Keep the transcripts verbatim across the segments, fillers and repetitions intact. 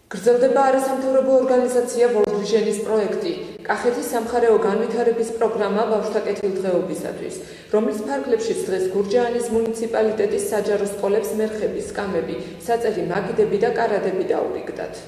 გრძელდება არასამთავრობო ორგანიზაცია World Vision-ის პროექტი კახეთის სამხარეო განვითარების პროგრამა ბავშვთა კეთილდღეობისათვის, რომლის ფარგლებშიც დღეს გურჯაანის მუნიციპალიტეტის საჯარო სკოლებს მერხები, სკამები, საწერი მაგიდები და კარადები დაურიგდათ.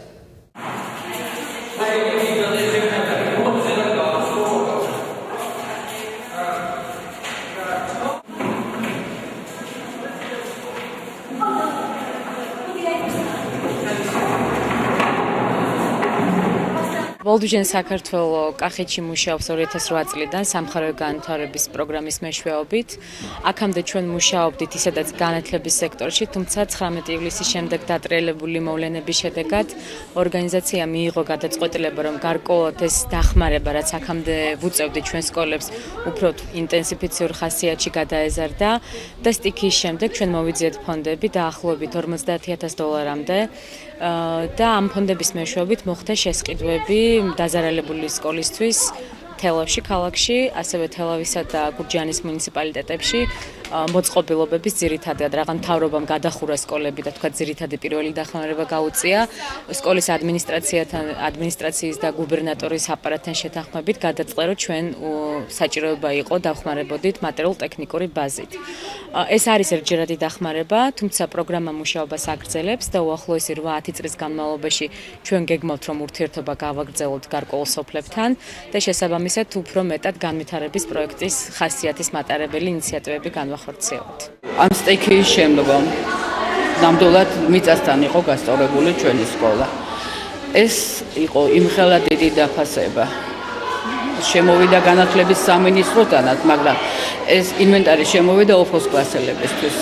World Vision საქართველო კახეთში მუშაობს ორი ათას რვა წლიდან სამხარეო განვითარების პროგრამის მეშვეობით. აქამდე ჩვენ მუშაობდით ისედაც განათლების სექტორში, თუმცა ცხრამეტი ივლისის შემდეგ დატრიალებული მოვლენების შედეგად ორგანიზაცია მიიღო გადაწყვეტილება, რომ გარკვეულად ეს დახმარება, რაც აქამდე ვუწევდით ჩვენ სკოლებს, უფრო ინტენსიფიციურ ხასიათში გადაეზარდა და სტიქიის შემდეგ ჩვენ მოვიძიეთ ფონდები დაახლოებით ორმოცდაათი ათას დოლარამდე. და ამ ფონდების მეშვეობით მოხდა შესყიდვები დაზარალებული სკოლისთვის თელავში, ქალაქში, ასევე თელავისა და გურჯაანის მუნიციპალიტეტებში მოწყობილობების ძირითადად რაღაც მთავრობამ გადახურა სკოლები და თქვა ძირითადი პირველი დახმარება გაუწია სკოლის ადმინისტრაციათან, ადმინისტრაციის და გუბერნატორის აპარატთან შეთანხმებით გადაწყდა, რომ ჩვენ საჭიროება იყო დავხმარებოდით მატერიალურ-ტექნიკური ბაზით. ეს არის ერთჯერადი დახმარება, თუმცა პროგრამა მუშაობას აგრძელებს და უახლოესი რვა ათი წლის განმავლობაში ჩვენ გეგმავთ, რომ ურთიერთობა გავაგრძელოთ გარკვეულ სოფლებთან და შესაბამისად უფრო მეტად განვითარების პროექტის ხასიათის მატარებელი ინიციატივები განვახორციელებთ. ამ სტიქიის შემდგომ ნამდვილად მიწასთან იყო გასწორებული ჩვენი სკოლა. ეს იყო იმხელა დიდი დაფასება. შემოვიდა განათლების სამინისტროდანაც, მაგრამ ეს ინვენტარი შემოვიდა ოქროს კლასელებისთვის,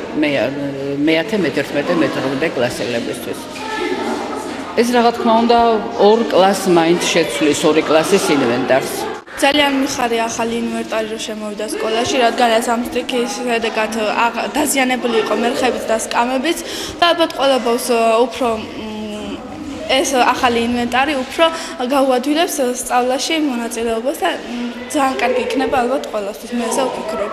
მეათე, მეთერთმეტე, მეთორმეტე კლასელებისთვის. ეს რა თქმა უნდა ორ კლასს მაინც შეცვლის ორი კლასის ინვენტარს. ძალიან მიხარია ახალი ინვენტარი რომ შემოვიდა სკოლაში, რადგანაც ამ სტიქიის შედეგად დაზიანებული იყო მერხებიც და სკამებიც და ალბათ ყველა ბავშვს უფრო ეს ახალი ინვენტარი უფრო გაუადვილებს სწავლაში მონაწილეობას და ძალიან კარგი იქნება ალბათ ყველასთვის, მე ესე ვფიქრობ.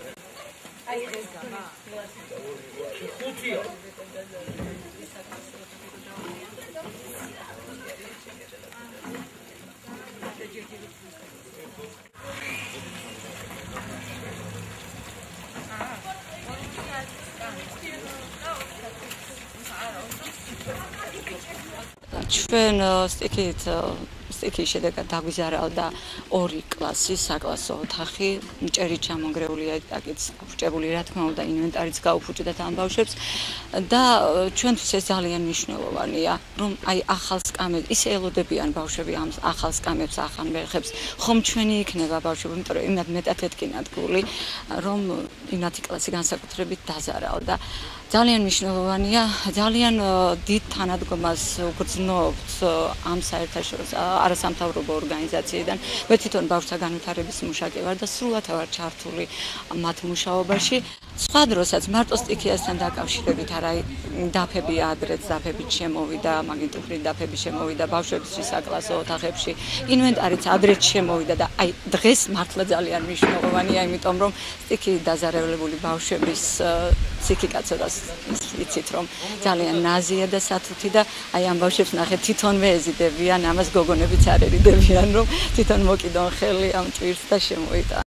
ჩვენ სტიქით სტიქიის შედეგად დაგვიზარალდა ორი კლასი, საკლასო ოთახი, მჭერით ჩამონგრეულია აკიც უჭებული, რა თქმა უნდა, ინვენტარიც გაუფუჭდათ ამ ბავშვებს და ჩვენთვის ეს ძალიან მნიშვნელოვანია, რომ აი ახალ სკამებს ისე ელოდებიან ბავშვები ამ ახალ სკამებს, ახალ მერხებს, ხომ ჩვენი იქნება ბავშვები, იმიტომ რომ იმათ მეტად ეთქინათ გული, რომ იმათი კლასი განსაკუთრებით დაზარალდა. ძალიან მნიშვნელოვანია, ძალიან დიდ თანადგომას უგრძნობთ ამ საერთაშორისო არასამთავრობო ორგანიზაციიდან. მე თვითონ ბავშვთა განვითარების მუშაკი ვარ და სრულად ვარ ჩართული მათ მუშაობაში. სხვა დროსაც მარტო სტიქიასთან დაკავშირებით არა დაფები ადრეც დაფებით შემოვიდა, მაგნიტური დაფები შემოვიდა ბავშვებისთვის საკლასო ოთახებში. ინვენტარიც ადრეც შემოვიდა და აი დღეს მართლა ძალიან მნიშვნელოვანია, იმიტომ რომ სტიქიით დაზარალებული ბავშვების ფსიქიკაცებას იცით რომ ძალიან ნაზია და სათუთი და აი ამ ბავშვებს ნახეთ თვითონვე ეზიდებიან, ამას გოგონებიც არ ერიდებიან რომ თვითონ მოკიდონ ხელი ამ ჭირს და შემოიტანონ.